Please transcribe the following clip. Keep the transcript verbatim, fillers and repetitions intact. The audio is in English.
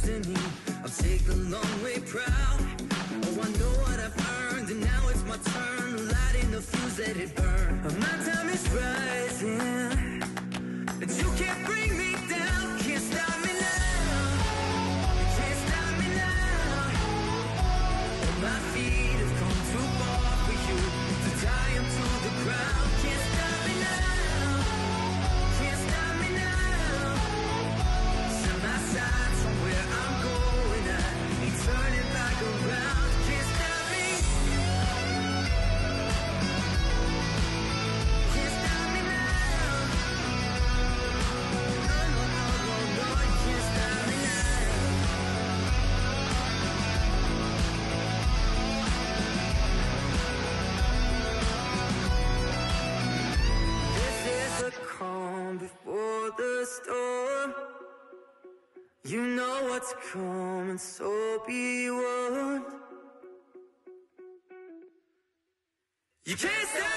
destiny. I'll take the long way proud. Oh, I know what I've earned, and now it's my turn. Lighting the fuse, let it burn. My time is rising, and you can't bring me down. Can't stop me now. You can't stop me now. Oh, my feet have come too far for you to tie 'em to the ground. Can't stop me now. Can't stop me now. Set my sights on where I'm going. I ain't turning back around. Can't stop me. Can't stop me now. No, no, no, no, no. You can't stop me now. This is the calm before the storm. You know what's coming, so be warned. You can't stop.